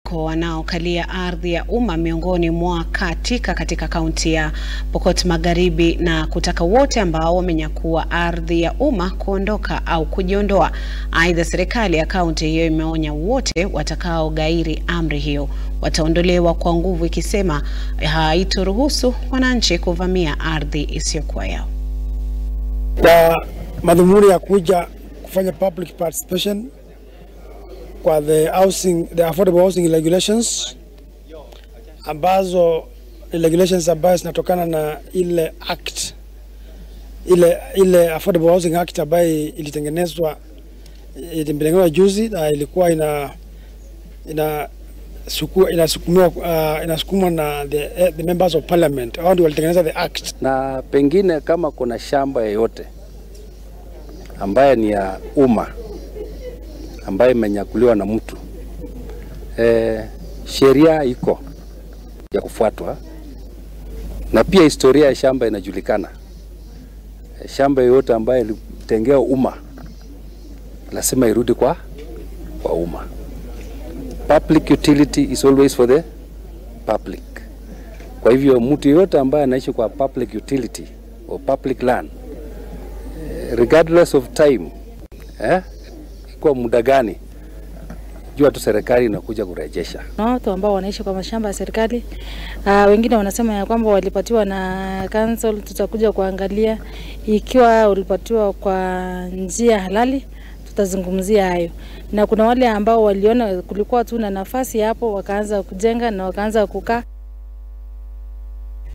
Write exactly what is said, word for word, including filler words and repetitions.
kwa wanaokalia ardhi ya umma miongoni mwa katika katika kaunti ya Pokot Magharibi na kutaka wote ambao wamenyakua ardhi ya umma kuondoka au kujiondoa. Aidha, serikali ya kaunti hiyo imeonya wote watakao gairi amri hiyo wataondolewa kwa nguvu, ikisema haitoruhusu wananchi kuvamia ardhi isiyokuwa yao. Kwa madhumuni ya kuja kufanya public participation kwa the housing, the affordable housing regulations, ambazo regulations ambazo zinatokana na ile act, ile ile affordable housing act ambayo ilitengenezwa ilitengenezwa juzi na ilikuwa ina ina sukua inasukumwa uh, inasukumwa na the, the members of parliament. Hao ndio walitengeneza the act. Na pengine kama kuna shamba yoyote ambaye ni ya umma ambaye imenyakuliwa na mtu, eh, sheria iko ya kufuatwa, na pia historia ya shamba inajulikana. Eh, shamba yoyote ambaye ilitengewa umma lazima irudi kwa kwa umma. Public utility is always for the public. Kwa hivyo mtu yote ambaye anaishi kwa public utility or public land, regardless of time, eh, kwa muda gani, jua tu serikali inakuja kurejesha. Na watu ambao wanaishi kwa mashamba ya serikali, uh, wengine wanasema ya kwamba walipatiwa na council, tutakuja kuangalia ikiwa ulipatiwa kwa njia halali, tutazungumzia hayo. Na kuna wale ambao waliona kulikuwa tu na nafasi hapo wakaanza kujenga na wakaanza kukaa.